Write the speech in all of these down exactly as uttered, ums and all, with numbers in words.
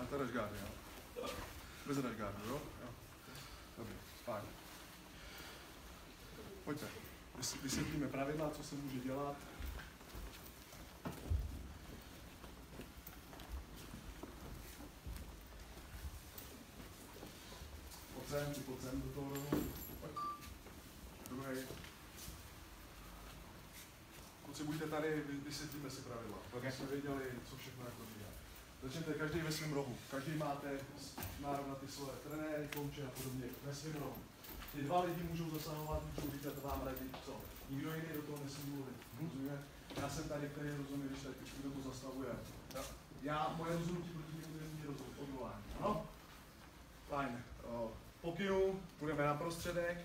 to jdeš gardy, jo? Bez jdeš gardy, jo? Jo. Dobře, fajn. Pojďte. Vysvětlíme pravidla, co se může dělat. Pojď sem, ty pojď sem do toho rohu. Pojď. Druhej. Kluci, buďte tady, vysvětlíme si pravidla. Tak jsme věděli, co všechno jako dělá. Začněte každý ve svém rohu. Každý máte nárok na ty svoje trenéry, kouče a podobně ve svém rohu. Ty dva lidi můžou zasahovat, můžou říkat vám radit, co. Nikdo jiný do toho nesmí mluvit. Rozumíme? Já jsem tady, který rozumí, když tak kdo to zastavuje. Já, moje rozhodnutí proti němu není rozhodnutí, odvolání. Ano? Fajn. Pokynu, půjdeme na prostředek.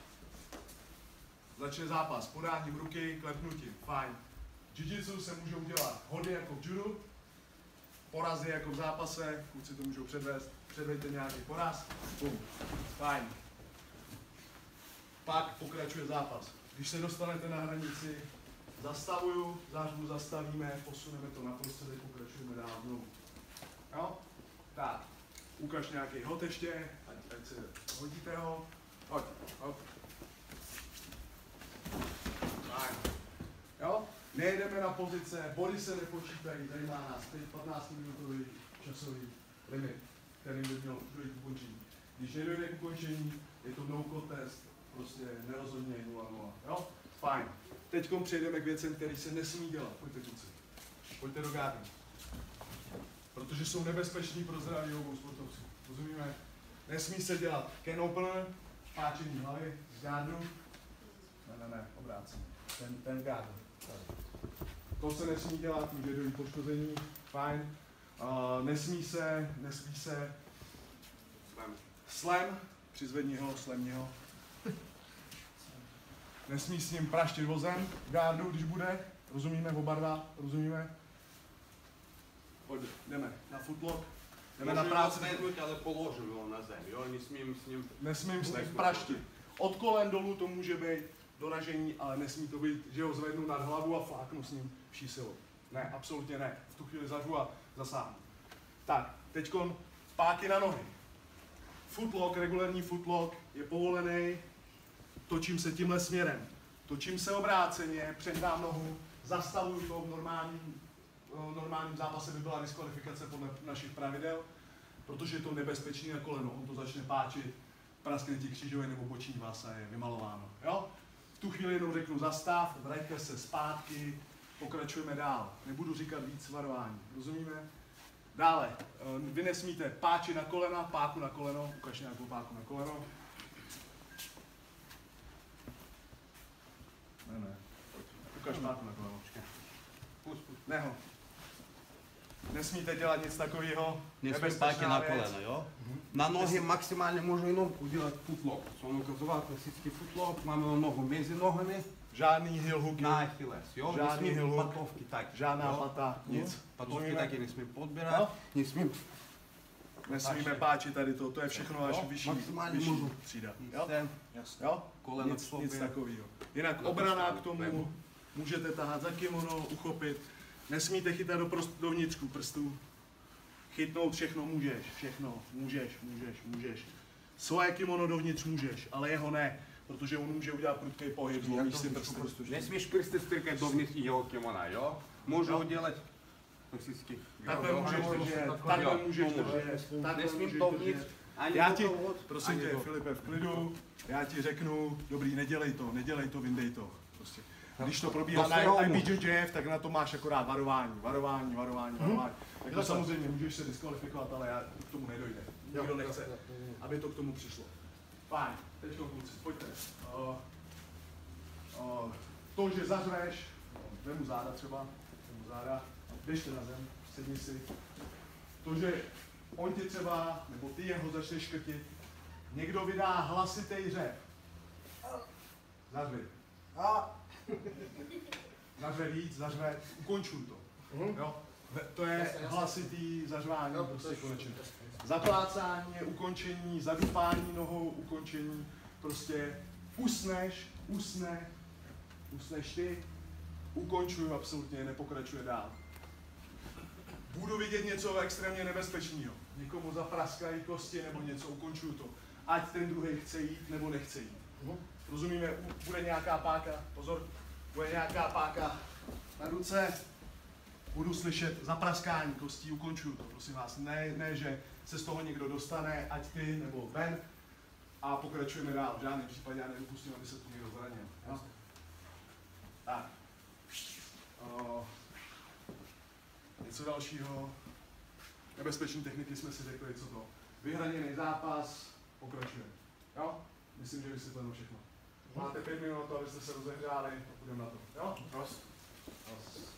Začne zápas. Podáním ruky, klepnutím. Fajn. Jiu-jitsu se můžou dělat hody jako v judu, porazy jako v zápase, kluci to můžou předvést, předvejte nějaký poraz. Bum. Fajn. Pak pokračuje zápas. Když se dostanete na hranici, zastavuju, zářbu zastavíme, posuneme to na prostředek, pokračujeme dál znovu. Jo? Tak. Ukaž nějaký hod ještě, ať, ať se hodíte ho. Hoď, hop. Fajn. Jo? Nejedeme na pozice, body se nepočítají, tady má nás patnáct minutový časový limit, který by měl dojít k ukončení. Když nedojde k ukončení, je to no contest, prostě nerozhodně nula nula. Jo? Fajn. Teď přejdeme k věcem, které se nesmí dělat. Pojďte kluci. Pojďte do gardy. Protože jsou nebezpeční pro zdraví obou sportovců. Rozumíme? Nesmí se dělat can opener, páčení hlavy z gardu. Ne, ne, ne, obrácení. Ten, ten guard. To se nesmí dělat, může dojít poškození. Fajn. Uh, nesmí se, nesmí se slam. Slam, přizvedni ho, slamni ho. Nesmí s ním praštit vozem v gardu, když bude. Rozumíme, oba dva, rozumíme. Pojď, jdeme na footlock. Jdeme na práci. Ale položím ho na zem, jo? Nesmím s ním... Nesmím s ním praštit. Od kolen dolů to může být doražení, ale nesmí to být, že ho zvednu nad hlavu a fláknu s ním vší silou. Ne, absolutně ne. V tu chvíli zařvu a zasáhnu. Tak, teďkon páky na nohy. Footlock, regulární footlock je povolený. Točím se tímhle směrem. Točím se obráceně, předám nohu, zastavuju to v normálním, v normálním zápase by byla diskvalifikace podle našich pravidel, protože je to nebezpečný na koleno. On to začne páčit, praskne ti křížové nebo boční vás a je vymalováno. Jo? V tu chvíli jenom řeknu zastav, vraťte se zpátky, pokračujeme dál. Nebudu říkat víc varování, rozumíme? Dále, vy nesmíte páči na kolena, páku na koleno, ukaž nějakou páku na koleno. Ne, ne, ukaž páku na koleno. Pust, pust. Neho. Nesmíte dělat nic takového. Nesmím páky na koleno, jo? Na nohy maximálně můžu jenom udělat footlock. On ukazoval klasický footlock, máme nohu mezi nohami. Žádný heel hooky. Na Achilles, jo? Žádný heel hook. Patovky tak. Žádná pata, nic. Patovky taky nesmím podbírat, no? Nesmím... Nesmíme páčit tady to, to je všechno až vyšší, vyšší třída. Jo? Jo? Koleno nic, nic takového. Jinak obrana k tomu, můžete tahat za kimono, uchopit. Nesmíte chytat do prost, dovnitřku prstů. Chytnout všechno můžeš, všechno, můžeš, můžeš, můžeš. Svoje kimono dovnitř můžeš, ale jeho ne, protože on může udělat prudký pohyb, zlomíš si prsty. Nesmíš prsty strkat dovnitř jeho kimona, jo? Můžu udělat klasicky. Takhle můžeš držet, takhle můžeš držet, takhle nesmím dovnitř. Já ti, prosím tě, Filipe, v klidu, já ti řeknu, dobrý, nedělej to, nedělej to, vyndej to. Prostě. Když to probíhá na I B J J F, tak na to máš akorát varování, varování, varování, varování. Tak to samozřejmě můžeš se diskvalifikovat, ale já k tomu nedojde. Nikdo nechce, aby to k tomu přišlo. Fajn, teď kluci, pojďte. Uh, uh, to, že zařveš, vemu záda třeba, vemu záda, běžte na zem, sedni si. To, že on ti třeba, nebo ty jeho začneš škrtit, někdo vydá hlasitý řev. Zařvi. Zařve víc, zařve, ukončuj to. Jo? To je hlasitý zařvání, prostě konečně. Zaplácání je ukončení, zadupání nohou, ukončení, prostě usneš, usne, usneš ty, ukončuju absolutně, nepokračuje dál. budu vidět něco extrémně nebezpečného, někomu zapraskají kosti nebo něco, ukončuju to. Ať ten druhý chce jít nebo nechce jít. Rozumíme, bude nějaká páka, pozor, bude nějaká páka na ruce, budu slyšet zapraskání kostí, ukončuju to, prosím vás. Ne, ne, že se z toho někdo dostane, ať ty nebo ven, a pokračujeme dál. V žádném případě já nedopustím, aby se tu někdo zranil. No? Tak. O, něco dalšího. Nebezpečné techniky jsme si řekli, co to. Vyhraněný zápas, pokračujeme. Jo? Myslím, že vysvětleno všechno. Máte pět minut na to, abyste se rozehřáli a půjdeme na to. Jo? Prost. Prost.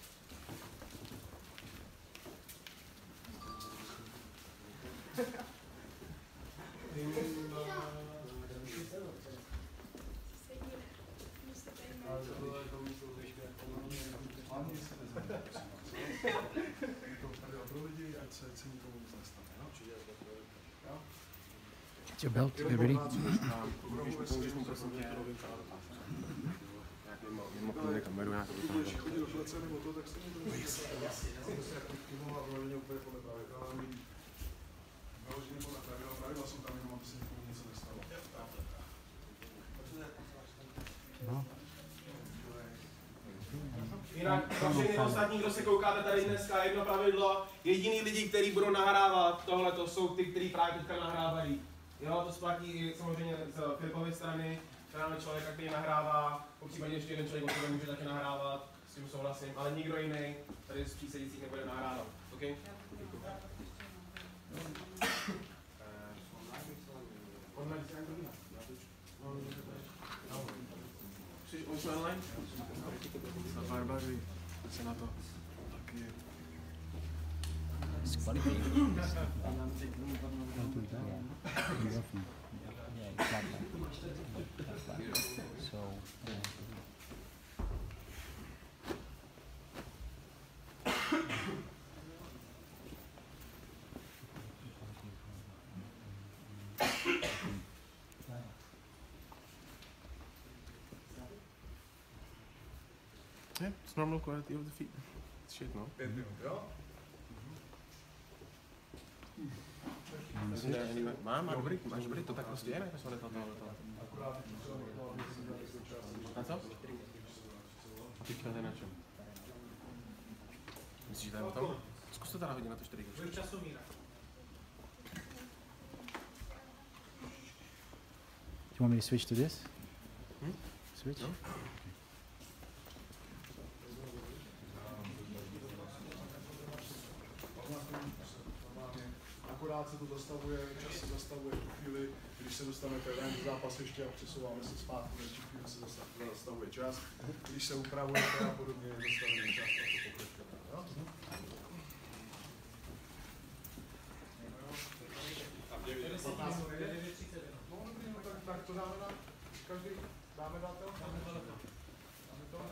Pro lidi, ať se cení tomu nic nestane. Get your belt, get ready. No. Jinak pro všechny ostatní, kdo se koukáte tady dneska, jedno pravidlo, jediný lidi, kteří budou nahrávat tohle, to jsou ty, kteří právě teďka nahrávají. Jo, to splatí i samozřejmě z Filipovy strany, máme člověka, který nahrává, po případě ještě jeden člověk, který může taky nahrávat, s tím souhlasím, ale nikdo jiný tady z přísedících nebude nahrávat, OK? Už jsme online? Na barbaři se na to taky. Yeah, it's normal quality of the feet. It's shit, no? Pět minut, jo? Mám, má dobrý, máš dobrý, to tak prostě je, ne? To tohle, tohle, na co? A teďka to je na čem? Myslíš, že to je o tom? Zkus to teda hodit na to čtyři. Do you want me to switch to this? Hmm? Switch? No. Akorát se to zastavuje, čas se zastavuje v chvíli, když se dostanete ven do zápasiště a přesouváme se zpátky, v chvíli se zastavuje čas. Když se upravujete a podobně, je zastavený čas a to pokračuje. Tak to dáme na každý, dáme na to? Dáme to? Dáme to?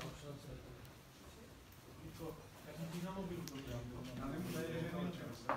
Já jsem tím na mobilu. Já nemůžu, nevím čas.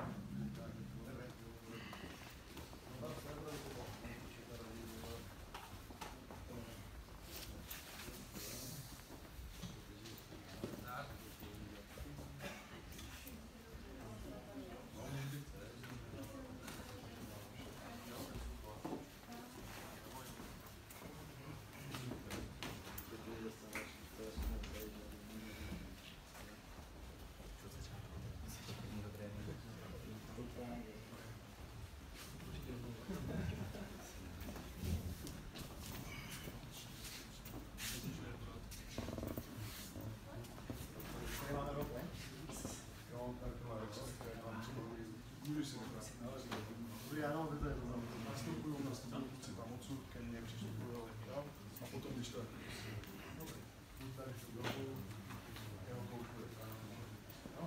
Nastupují, nastupují, chci tam odsud, ke mně přistupují, jo? A potom, když to je dobrý, buď tady v dobu, jeho koukuje, jo?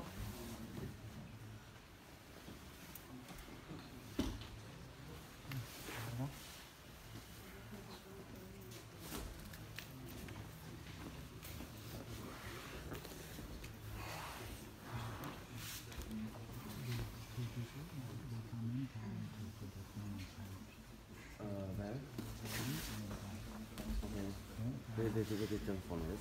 Kde je ten fond, je?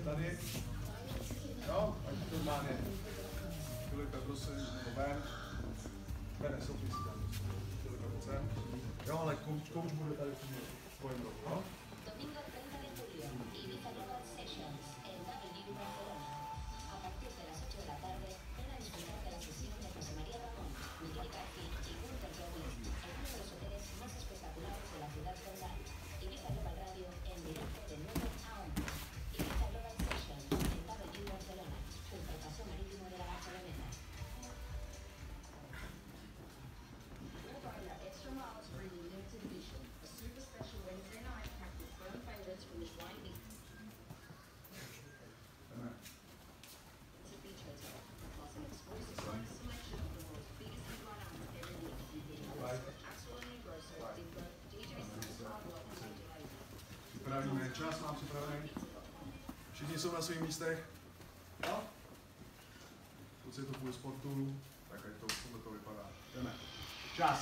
tady. Jo, ať to normálně. Filipe, prosím, nebo Ben. Ben, Sofie si tam. Filipe, pojď sem. Jo, ale kouč, kouč bude tady v tvojím rohu, jo? Připravíme čas, mám připravený. Všichni jsou na svých místech. Jo? Pokud je to kvůli sportu, tak ať to podle toho vypadá. Jdeme. Čas.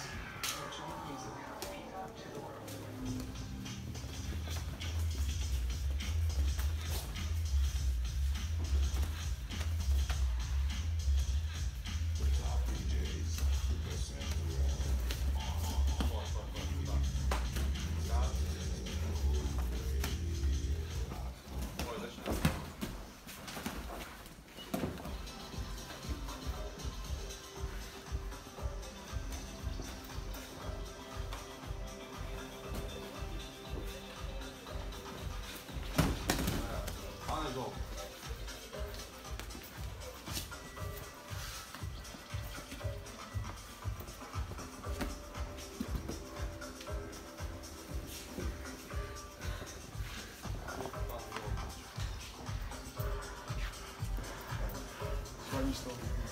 Místo.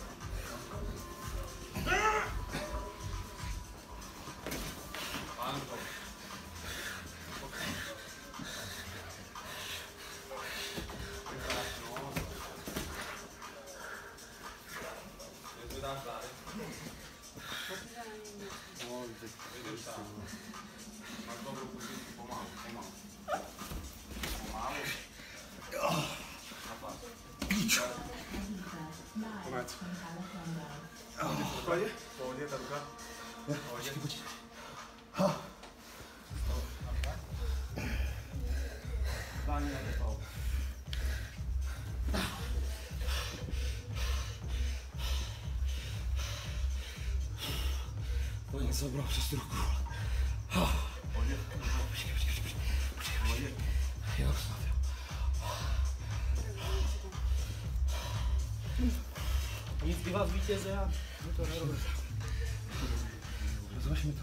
Konec. V pohodě? V pohodě, ta ruka. V pohodě. Dání na to. To něco zabral přes tu ruku. Pohodě. Počkej, počkej, počkej. Pohodě. Jo, snad jo. Nic, ty vás vítěze a my to nerobíme. Rozvaž mi to.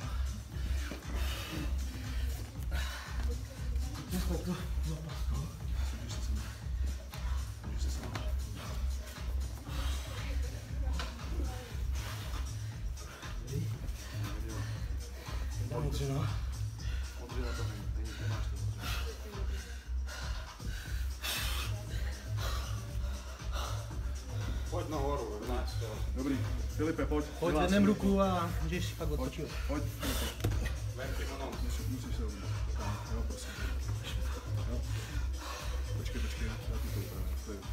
Nechme to za paskou. Odřeno. Odřeno to není, nemáš to. Pojď nahoru, Dobrý. Filipe, pojď. Pojď, vednem ruku a můžeš pak odtočit. Pojď, Filipe. Musíš, musíš se uvědět. Jo, prosím. Jo. Počkej, počkej, já ti to upravím. To je.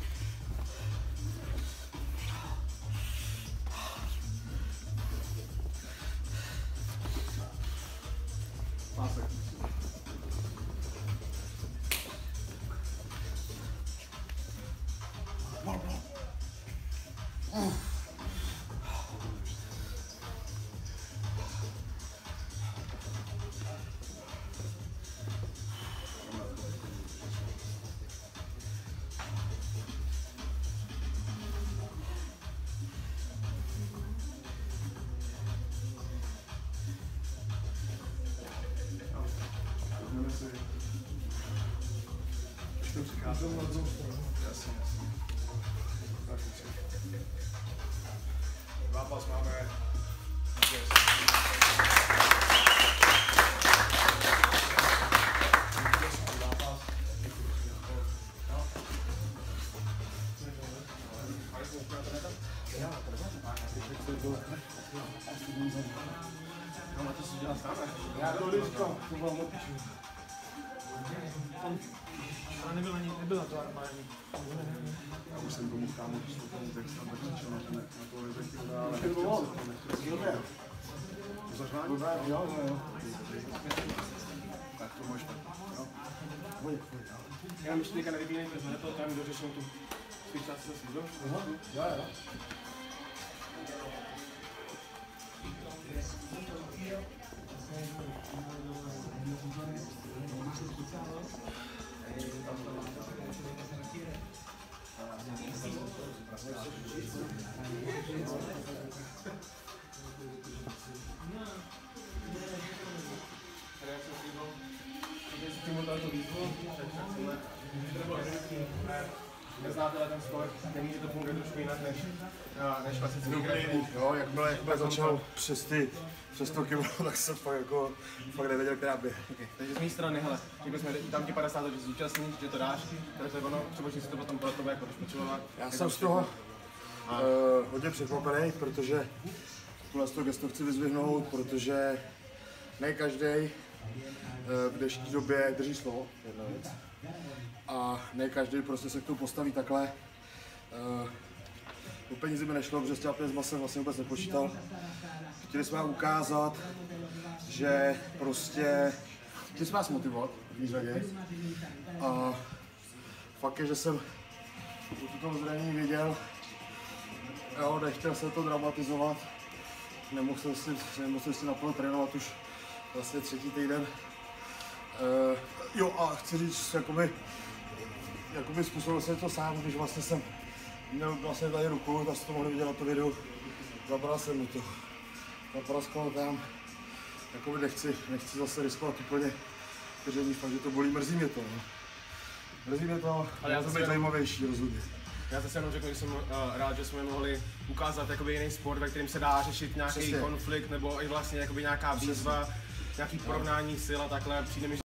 Pásek. Jdeme si. Když to přicházím na druhou stranu. Jasně, jasně. Tak, zápas máme. Yes. Já to říkám, to vám napíšu. Ale nebyl ani, nebyl na to armádní. Já už jsem komu kámo, když to tomu text a tak začal na to, na to lezekil, ale nechtěl se to, nechtěl se to. To zařvání? Jo, jo, jo. Tak to máš tak, jo. Pojď, pojď, jo. Já myslím, že teďka nevybínejte, že to tam dořeším tu svých částí zase, jo? Jo, jo. Neznáte ten sport, nemůže to fungovat trošku jinak než, než klasický Úplně, jo, jakmile, jakmile začal přes ty, přes to kilo, tak jsem fakt jako, fakt nevěděl, která by. Okay. Takže z mé strany, hele, řekli jsme, tam ti padesát, že se zúčastníš, že to dáš, takže to je ono, třeba si to potom pro tebe jako rozpočilovat. Já jsem z toho uh, hodně překvapený, protože tuhle to gesto chci vyzvihnout, protože ne každý uh, v dnešní době drží slovo, jedna věc. A ne každý prostě se k tomu postaví takhle. Uh, o peníze mi nešlo, protože s těma penězma jsem vlastně vůbec nepočítal. Chtěli jsme vám ukázat, že prostě chtěli jsme vás motivovat v první řadě. A fakt je, že jsem u toho zranění věděl, jo, nechtěl jsem to dramatizovat, nemohl jsem si, nemohl jsem si naplno trénovat už vlastně třetí týden. Uh, jo a chci říct, jakoby, jakoby způsobil jsem to sám, když vlastně jsem měl vlastně tady ruku, tak jste to mohli vidět na to videu, zabral jsem mu to, zapraskal tam, jakoby nechci, nechci zase riskovat úplně držení, fakt, že to bolí, mrzí mě to, no. Mrzí mě to, ale já to být zajímavější rozhodně. Já zase jenom řeknu, že jsem uh, rád, že jsme mohli ukázat jakoby jiný sport, ve kterém se dá řešit nějaký Přesně. konflikt nebo i vlastně jakoby nějaká výzva, nějaký porovnání sil a takhle. Přijde mi,